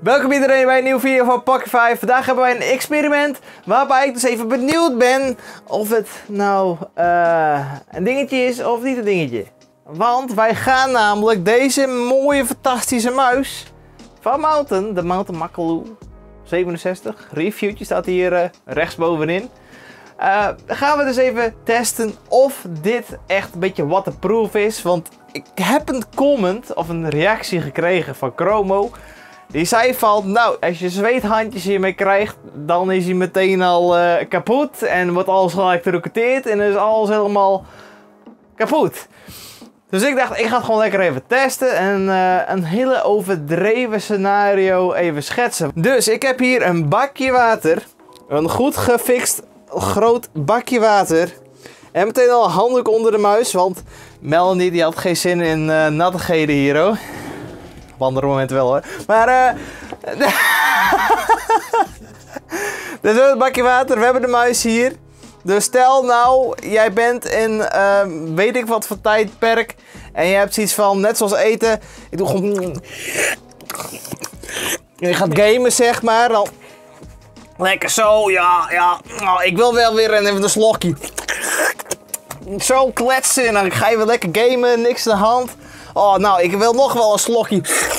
Welkom iedereen bij een nieuwe video van Pocket 5. Vandaag hebben wij een experiment waarbij ik dus even benieuwd ben of het nou een dingetje is of niet een dingetje. Want wij gaan namelijk deze mooie fantastische muis van Mountain, de Mountain Makalu 67, reviewtje staat hier rechtsbovenin. Gaan we dus even testen of dit echt een beetje waterproof is. Want ik heb een comment of een reactie gekregen van Chromo. Die zei van, nou, als je zweethandjes hiermee krijgt, dan is hij meteen al kapot. En wordt alles geëlektrocuteerd en is alles helemaal kapot. Dus ik dacht, ik ga het gewoon lekker even testen en een hele overdreven scenario even schetsen. Dus ik heb hier een bakje water. Een goed gefixt groot bakje water. En meteen al een handdoek onder de muis, want Melanie die had geen zin in nattigheden hier hoor. Op andere momenten wel hoor. Maar dus het bakje water, we hebben de muis hier. Dus stel nou, jij bent in weet ik wat voor tijdperk. En je hebt zoiets van, net zoals eten. Ik doe gewoon. Je gaat gamen zeg maar. Dan lekker zo, ja. Oh, ik wil wel weer even een slokje. Zo kletsen en dan ga je weer lekker gamen, niks in de hand. Oh, nou, ik wil nog wel een slokje.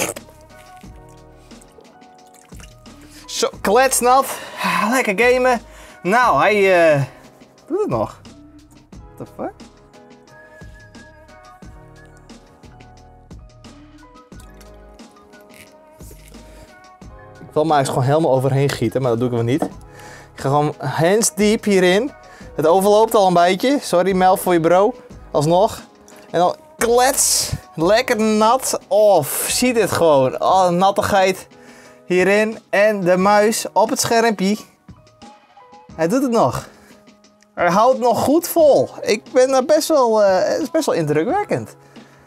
Zo, kletsnat. Lekker gamen. Nou, hij doet het nog. What the fuck? Ik wil maar eens gewoon helemaal overheen gieten, maar dat doe ik wel niet. Ik ga gewoon hands deep hierin. Het overloopt al een beetje. Sorry Mel voor je bro. Alsnog. En dan klets. Lekker nat. Oh, zie dit gewoon. Oh, nattigheid hierin. En de muis op het schermpje. Hij doet het nog. Hij houdt nog goed vol. Ik ben daar best wel, het is best wel indrukwekkend.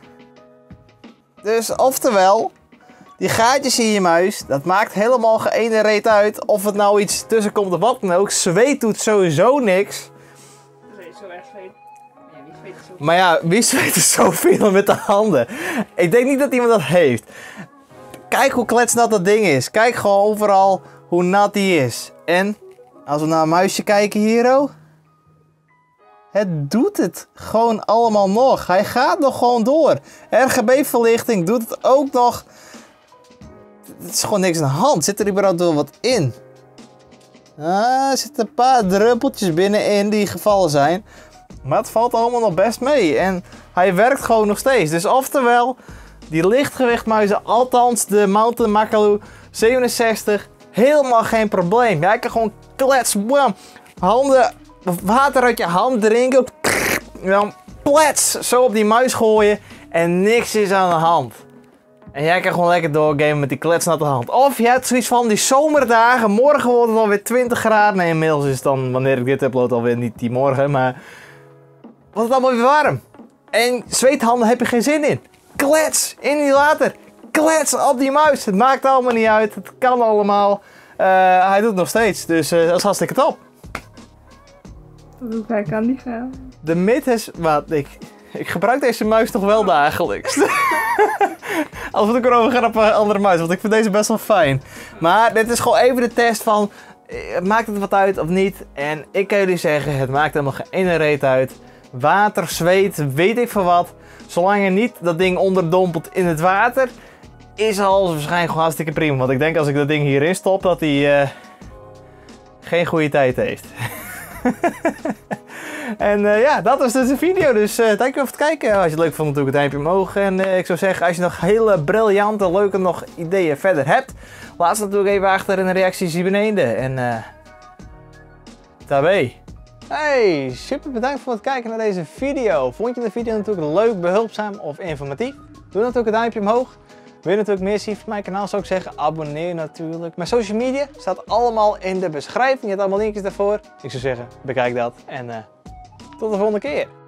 Dus oftewel, die gaatjes in je muis, dat maakt helemaal geen ene reet uit. Of het nou iets tussen komt of wat dan ook. Zweet doet sowieso niks. Zo erg zweet. Ja, wie zweet zo? Maar ja, wie zweet er zoveel met de handen? Ik denk niet dat iemand dat heeft. Kijk hoe kletsnat dat ding is. Kijk gewoon overal hoe nat die is. En als we naar een muisje kijken hier, oh. Het doet het gewoon allemaal nog. Hij gaat nog gewoon door. RGB-verlichting doet het ook nog. Het is gewoon niks aan de hand. Zit er überhaupt wel wat in? Er zitten een paar druppeltjes binnenin die gevallen zijn. Maar het valt allemaal nog best mee. En hij werkt gewoon nog steeds. Dus oftewel, die lichtgewichtmuizen, althans de Mountain Makalu 67, helemaal geen probleem. Jij kan gewoon klets, bam, handen, water uit je hand drinken. En dan plets, zo op die muis gooien en niks is aan de hand. En jij kan gewoon lekker doorgamen met die kletsnatte hand. Of je hebt zoiets van die zomerdagen. Morgen wordt het alweer 20 graden. Nee, inmiddels is het dan, wanneer ik dit upload, alweer niet die morgen. Maar wordt het allemaal weer warm. En zweethanden heb je geen zin in. Klets in die water. Klets op die muis. Het maakt allemaal niet uit. Het kan allemaal. Hij doet het nog steeds. Dus dat is hartstikke top. Hoe kijk kan die gaan? De mid is... Wat, ik gebruik deze muis toch wel dagelijks. Als we het ook over gaan op een andere muis. Want ik vind deze best wel fijn. Maar dit is gewoon even de test van... Maakt het wat uit of niet? En ik kan jullie zeggen, het maakt helemaal geen ene reet uit. Water, zweet, weet ik veel wat. Zolang je niet dat ding onderdompelt in het water... Is alles waarschijnlijk gewoon hartstikke prima. Want ik denk als ik dat ding hierin stop, dat hij geen goede tijd heeft. En ja, dat was dus de video. Dus dankjewel voor het kijken. Als je het leuk vond, natuurlijk het duimpje omhoog. En ik zou zeggen, als je nog hele briljante, leuke nog ideeën verder hebt, laat ze natuurlijk even achter in de reacties hier beneden. En tabé. Hey, super bedankt voor het kijken naar deze video. Vond je de video natuurlijk leuk, behulpzaam of informatief? Doe natuurlijk het duimpje omhoog. Wil je natuurlijk meer zien van mijn kanaal, zou ik zeggen, abonneer natuurlijk. Mijn social media staat allemaal in de beschrijving. Je hebt allemaal linkjes daarvoor. Ik zou zeggen, bekijk dat. En tot de volgende keer.